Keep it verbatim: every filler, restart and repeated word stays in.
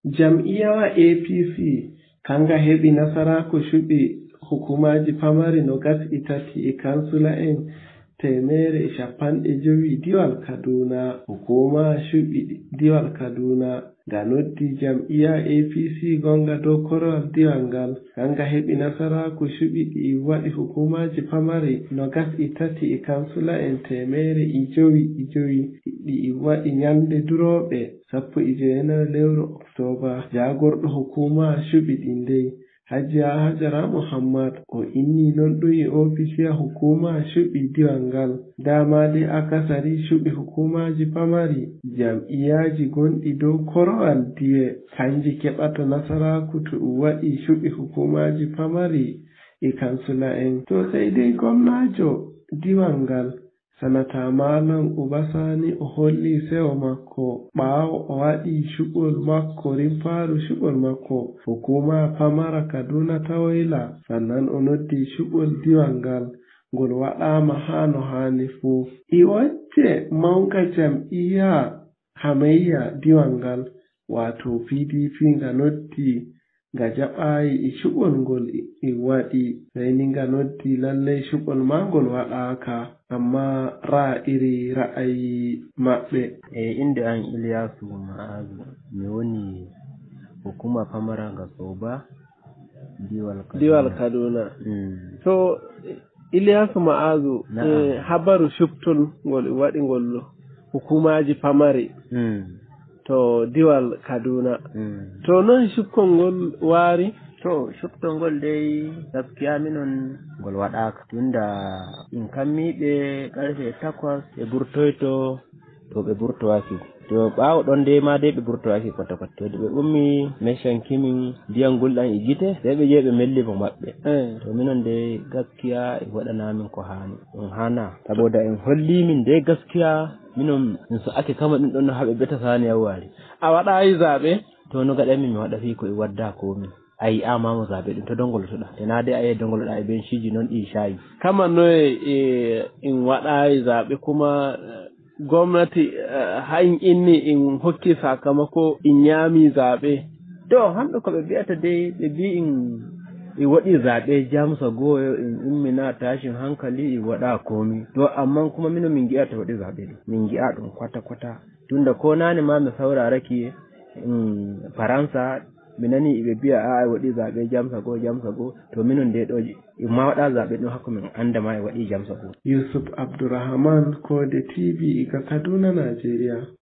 jam'iyyawa A P C kanga heɓi nasaraku cuɓi hukumaji pamari no gas'i tati e kansula en temere shapanɗe jowi diwal Kaduna. Hukuma cuɓi diwal Kaduna nga noddi jam'iyya A P C gonga dow korowal diwal ngal kanga heɓi nasaraku cuɓi ɗi waɗi hukumaji pamari no gas'i tati e kansula en temere e jowi e jowi ɗi waɗi ñalnde durooɓe sappo e jeenayi lewru Oktoba. Jagorɗo hukuma cuɓi ɗi ndey Hajiya Hajara Muhammad o inni non ɗum e ofisiya hukuma cuɓi diwal ngal. Dama de akasari cuɓi hukumaji pamari jam'iyyaji gonɗi dow korowal diwe kanji keɓata nasaraku to ɗum waɗi cuɓi hukumaji pamari e kansula en. To sai dai gwamnajo diwal ngal sanata Malam Uba Sani o holli sewo makko ɓaawo o waɗi cuɓol makko rimfaaru cuɓol makko hukuma pamara Kaduna tawoyla, sannan o noddi cuɓol diwal ngal ngol waɗama ha no hani fuu. I wacce mawga jam'iyya hamayya diwal ngal wato P D P nga noddi nga jaɓayi e cuɓol ngol i waɗi, sayni nga noddi lallay cuɓol ma ngol waɗaka amma ra iri ra'ayi maɓɓe. E inde an Ilyasu Ma'azu, mi woni hukuma pamara nga Soba diwal Kaduna. Diwal Kaduna. Mm. So Ilyasu Ma'azu e habaru cuɓtol ngol waɗi ngol hukumaji pamari mm. to diwal Kaduna. Mm. To non cuɓkol ngol waari? To cuɓtol ngol dai gaskiya minon ngol waɗaka tunda in kammiɓe karfe takwas ɓe burtoyto to ɓe burtowaki. To ɓaawo ɗon dai ma dai ɓe burtowaki kwata kwata. To ɓe ummi meshan kimin ndiyam gulɗam e gite sai ɓe jeeɓe melli mo maɓɓe. To minon dai gaskiya e waɗanamin ko hani ɗum hana saboda en holli min dai gaskiya minon min so ake kama ɗum ɗon no haɓe beta sani yawwari. A waɗayi zaɓe? To no gaɗanmi mi waɗa fi ko e wadda komi. Ayi amamo zaɓe ɗum to dongol tuɗa tena dai ayi dongoloɗa e benciji noon ɗi shayi. Kama noye e in waɗayi zaɓe kuma gwamnati ha in inni in hokki sakamako in nyami zaɓe. To hamɓe ko ɓe mbiyata dai ɓe mbi in i waɗi zaɓe jamsa goyo in immina tashin hankali i waɗa komi. To amma kuma mino min gi'a to waɗi zaɓe ɗum min gi'a ɗum kwata kwata tunda ko nane ma mi sauraraki in Faransa mi nani ɓe biya a waɗi zaɓe jamsa go jamsa go to minon dai ɗo ma waɗa zaɓe ɗum hakko min anda ma e waɗi jamsa go. Yusuf Abdurrahman ko de T V ga Kaduna, Nigeria.